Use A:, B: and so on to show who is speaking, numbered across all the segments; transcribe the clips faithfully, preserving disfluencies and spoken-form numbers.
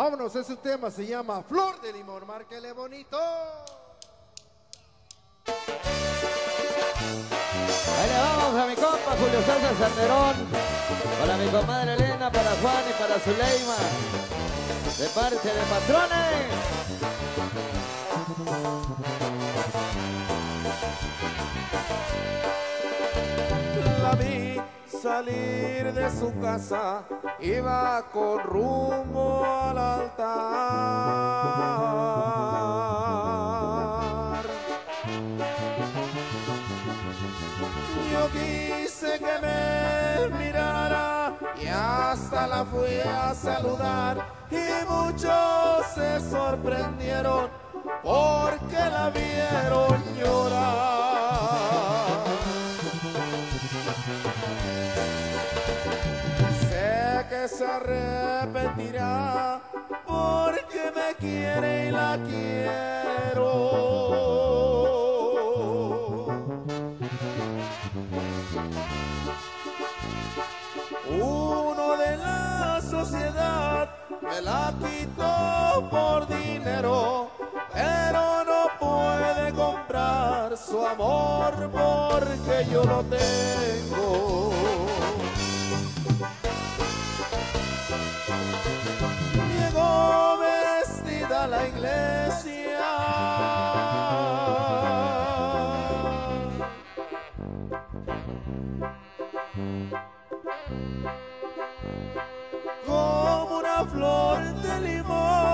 A: Vámonos, ese tema se llama Flor de Limón, márquele bonito.
B: Ahí le vamos a mi compa Julio César Salmerón, para mi comadre Elena, para Juan y para Zuleima, de parte de Patrones.
C: La vi salir de su casa, iba con rumbo al altar. Yo quise que me mirara y hasta la fui a saludar, y muchos se sorprendieron porque la vieron llorar. Sé que se arrepentirá porque me quiere y la quiero. Uno de la sociedad me la quitó por dinero, pero no puede comprar su amor porque yo lo tengo. Llegó vestida a la iglesia, como una flor de limón.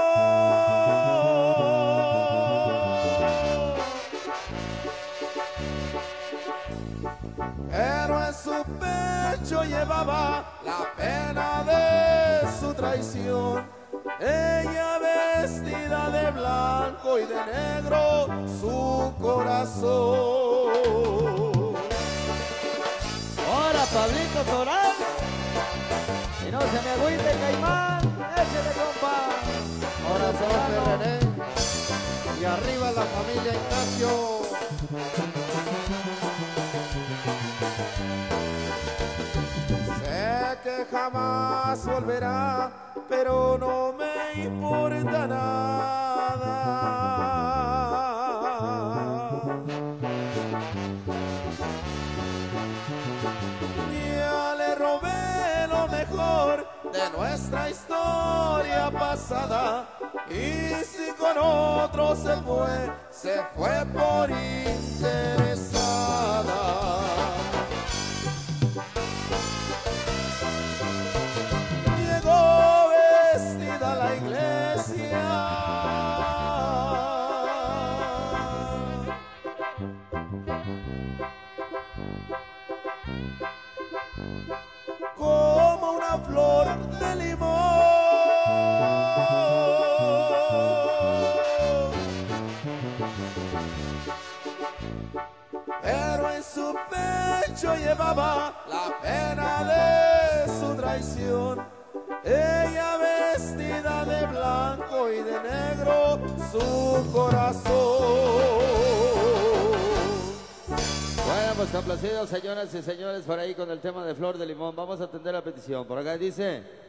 C: Pero en su pecho llevaba la pena de su traición. Ella vestida de blanco y de negro su corazón.
B: Ahora Pablito Toral, y no se me agüite Caimán, échale compa.
A: Corazón de René. Y arriba la familia Ignacio.
C: Sé que jamás volverá, pero no me importa nada. Ya le robé lo mejor de nuestra historia pasada, y si con otro se fue, se fue por interesada. Llegó vestida a la iglesia, como una flor de limón. Pero en su pecho llevaba la pena de su traición. Ella vestida de blanco y de negro su corazón.
B: Bueno, pues complacidos, señoras y señores, por ahí con el tema de Flor de Limón. Vamos a atender la petición. Por acá dice...